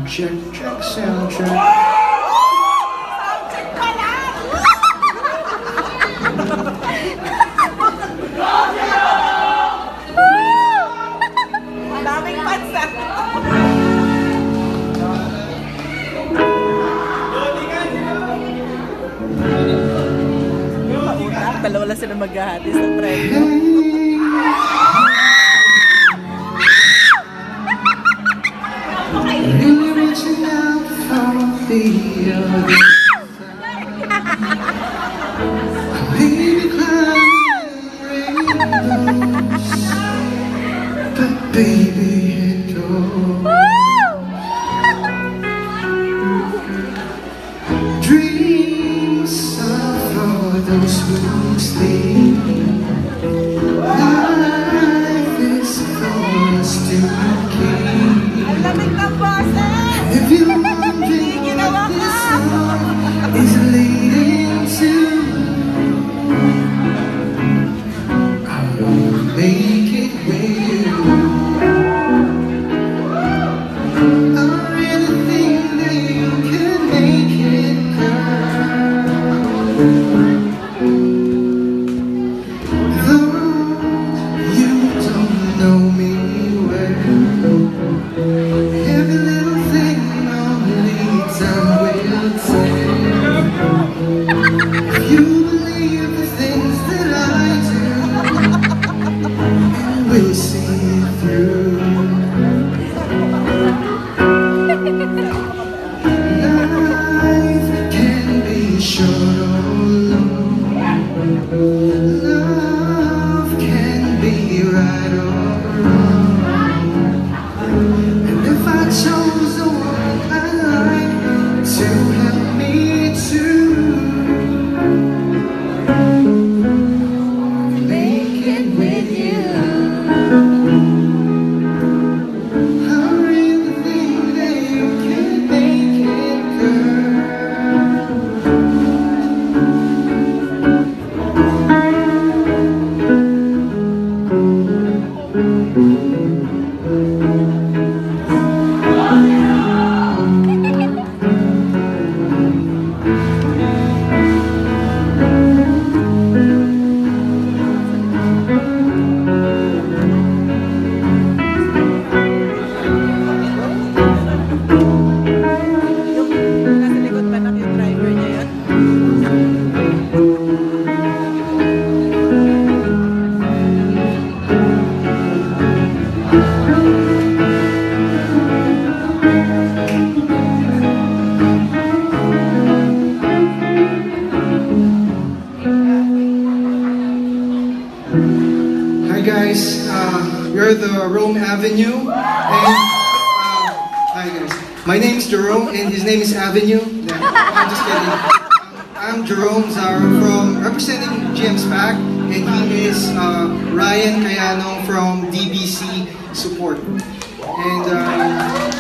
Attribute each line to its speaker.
Speaker 1: check, sound check.
Speaker 2: Check pala! Daming pansa. Dalawa lang sila maghahati sa premyo.
Speaker 1: Baby, it goes. Dreams are for those who sleep. Life is close to the king.
Speaker 2: Ang lamig ng boses!
Speaker 1: If you're wondering what this song is leading to, I won't make it with you. We'll see it through. Life can be short or long. Love can be right or wrong. And if I chose the one I like to help me too, make it with you. Hi guys, we're the Rome Avenue, and hi guys, my name is Jerome and his name is Avenue. No, I'm just kidding. I'm Jerome Zara from representing GM's Pack, and he is Ryan Cayano from DBC Support. And